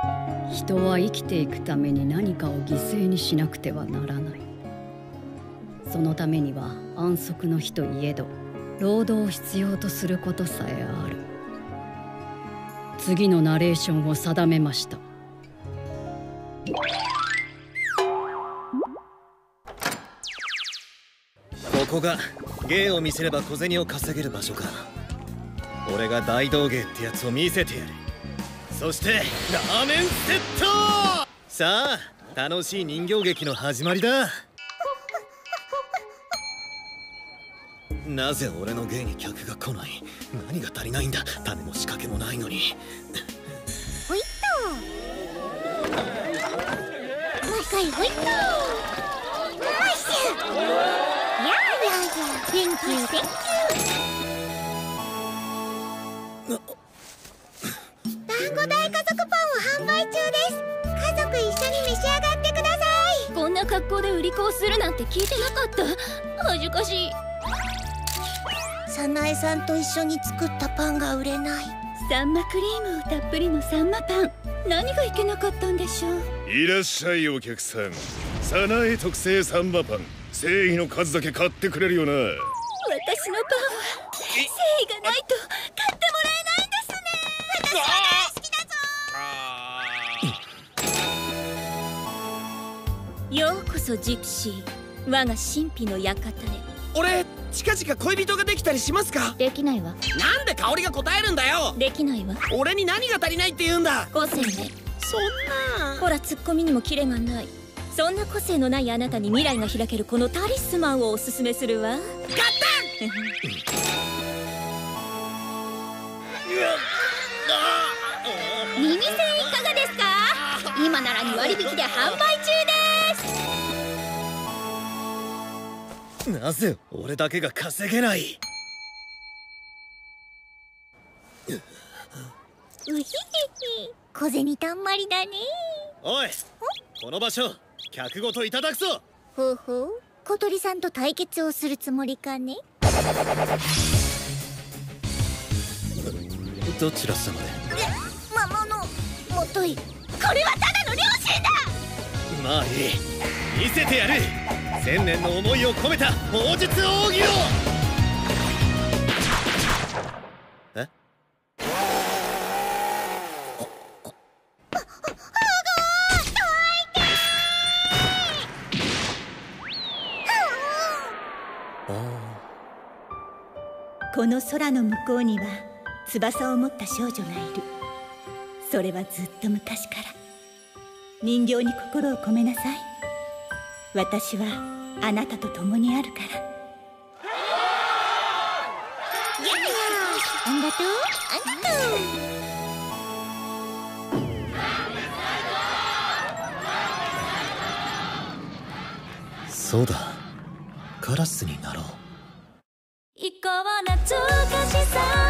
人は生きていくために何かを犠牲にしなくてはならない。そのためには安息の日といえど労働を必要とすることさえある。次のナレーションを定めました。 ここが芸を見せれば小銭を稼げる場所か。俺が大道芸ってやつを見せてやる。そしてラーメンセット。さあ楽しい人形劇の始まりだ。なぜ俺の芸に客が来ない？何が足りないんだ。種も仕掛けもないのに。 ほいっともう一回ほいっと。ナイス。やーセンキューセンキュー。団子大家族パンを販売中です。家族一緒に召し上がってください。 こんな格好で売り子をするなんて聞いてなかった。恥ずかしい。 早苗さんと一緒に作ったパンが売れない。 サンマクリームをたっぷりのサンマパン。何がいけなかったんでしょう。 いらっしゃいお客さん。早苗特製サンマパン、誠意の数だけ買ってくれるよな。 私のパンは誠意がないと買ってもらえないんですね。 私は大好きだぞ。 ようこそジプシー、我が神秘の館へ。 俺近々恋人ができたりしますか？ できないわ。 なんで香りが答えるんだよ。 できないわ。 俺に何が足りないって言うんだ。 個性ね。 そんな。 ほらツッコミにもキレがない。そんな個性のないあなたに未来が開けるこのタリスマンをおすすめするわ。 買った耳栓いかがですか？今なら2割引きで販売中です。 なぜ俺だけが稼げない？ うひひひ、小銭たんまりだね。 おい、この場所客ごといただくぞ。 ほうほう、小鳥さんと対決をするつもりかね。 どちら様で？ 魔物もとい。これはただの良心だ。 まあいい、見せてやる。1000年の思いを込めた砲術奥義を。え？ この空の向こうには翼を持った少女がいる。それはずっと昔から。人形に心を込めなさい。私はあなたと共にあるから。 ありがとう、ありがとう。そうだ、カラスになろう。 以降懐かしさ